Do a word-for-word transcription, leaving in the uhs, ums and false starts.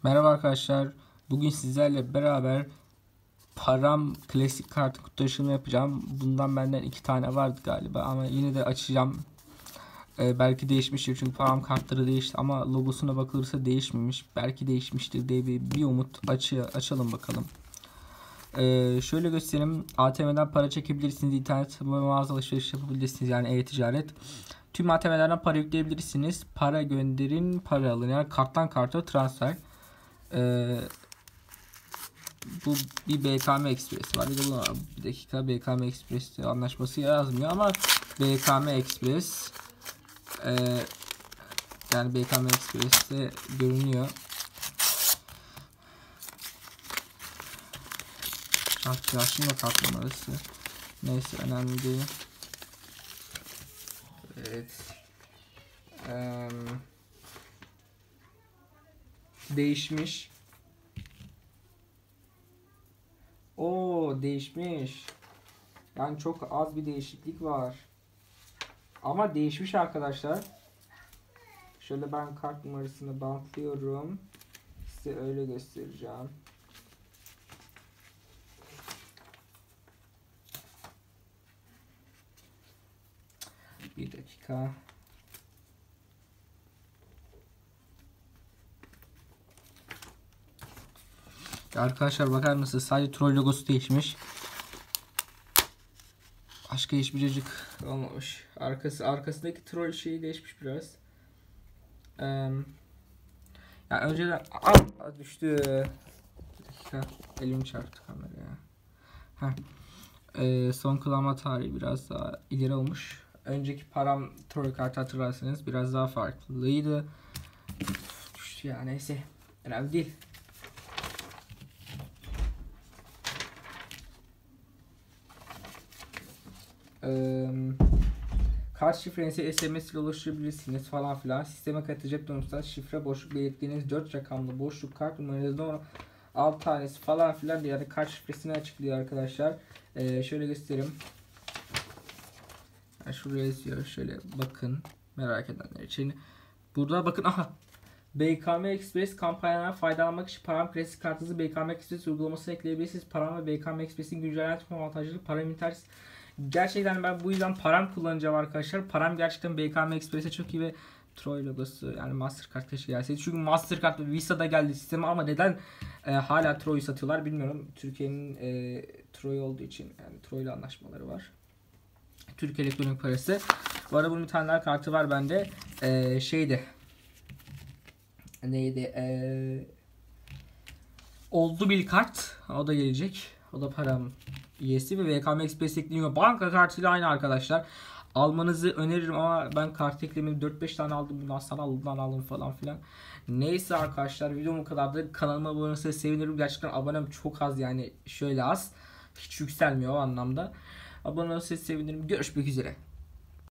Merhaba arkadaşlar. Bugün sizlerle beraber param klasik kartı kutu açılımı yapacağım. Bundan benden iki tane vardı galiba ama yine de açacağım. Ee, belki değişmiştir çünkü param kartları değişti ama logosuna bakılırsa değişmemiş. Belki değişmiştir diye bir, bir umut açı, açalım bakalım. Ee, şöyle göstereyim. A T M'den para çekebilirsiniz. İnternet ve mağaza alışveriş yapabilirsiniz. Yani e-ticaret. Tüm A T M'lerden para yükleyebilirsiniz. Para gönderin, para alın. Yani karttan karta transfer. Ee, bu bir B K M Express var. Bir de bu var. Bir dakika, B K M Express anlaşması yazmıyor ama B K M Express e, yani B K M Express'te görünüyor. Şartlaşım da kart numarası. Neyse, önemli değil. Evet. Ee, değişmiş. O değişmiş. Yani çok az bir değişiklik var. Ama değişmiş arkadaşlar. Şöyle ben kart numarasını bantlıyorum. Size öyle göstereceğim. Bir dakika. Arkadaşlar bakar mısınız? Sadece troll logosu değişmiş. Başka hiçbir cacık olmamış. Arkası arkasındaki troll şeyi değişmiş biraz. Ee, yani önceden Aa, düştü. Bir dakika. Elim çarptı kameraya. Heh. Ee, son kullanma tarihi biraz daha ileri olmuş. Önceki param troll kartı hatırlarsanız biraz daha farklıydı. Düştü ya, neyse. Önemli değil. Ee, kart şifrenizi S M S ile oluşturabilirsiniz falan filan. Sisteme katacak durumda şifre boşluk belirttiğiniz dört rakamlı boşluk kart numaranızda altı tanesi falan filan diye, yani kart şifresini açıklıyor arkadaşlar. Ee, şöyle göstereyim. Yani şuraya yazıyor. Şöyle bakın, merak edenler için. Burada bakın, aha. B K M Express kampanyadan faydalanmak için param klasik kartınızı B K M Express uygulamasına ekleyebilirsiniz. Param ve B K M Express'in güncel tüm avantajları param internet. Gerçekten ben bu yüzden param kullanacağım arkadaşlar. Param gerçekten B K M Express'e çok iyi ve Troy logosu, yani Mastercard keşke gelseydi. Çünkü Mastercard ve Visa'da geldi sisteme ama neden e, hala Troy'u satıyorlar bilmiyorum. Türkiye'nin e, Troy olduğu için, yani Troy ile anlaşmaları var. Türk elektronik parası. Bu arada bunun bir tane daha kartı var bende. E, şeydi. Neydi? Ee, oldu bir kart. O da gelecek. O da param üyesi ve V K M Express ekleniyor. Banka kartıyla aynı arkadaşlar. Almanızı öneririm ama ben kart eklemini dört beş tane aldım. Bundan sana aldım, aldım falan filan. Neyse arkadaşlar, videom bu kadardı. Kanalıma abone olursanız sevinirim. Gerçekten abonem çok az, yani şöyle az. Hiç yükselmiyor o anlamda. Abone olursanız sevinirim. Görüşmek üzere.